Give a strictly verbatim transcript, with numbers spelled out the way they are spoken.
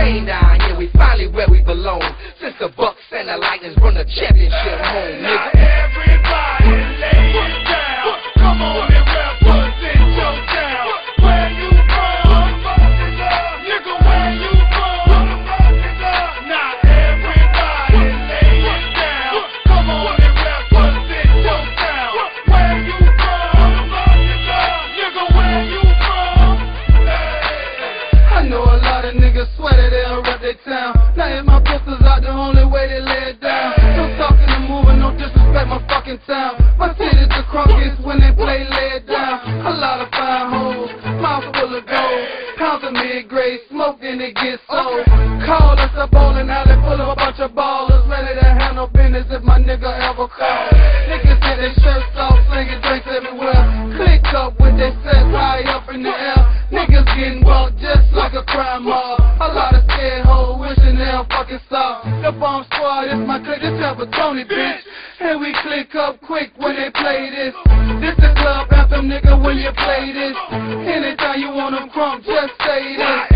chain down, yeah, we finally where we belong. Since the Bucks and the Lightnings run the championship home, nigga. Everybody lay it down. Come on and represent your town. Where you from? Nigga, where you from? Now everybody lay it down. Come on and represent your town. Where you from? Nigga, where you from? I know a lot of niggas swear that they'll rep their town. Now if my pistols out, the only way they lay it down. No talking and moving, no disrespect my fucking town. My city's the crocus when they play, lay it down. A lot of fine hoes, mouth full of gold. Pounds of mid-grade smoke, then it gets sold. Call us a bowling alley full of a bunch of ballers, ready to handle business if my nigga ever call. Niggas get their shirts off, slinging drinks everywhere. Click up with their sets high up in the air. Niggas getting walked just like a crime mob. A lot of scared hoes wishing they'll fucking stop. The bomb squad is my clique, this type of Tony, bitch. And we click up quick when they play this. This the club anthem, nigga, when you play this. Anytime you want them crunk, just say this.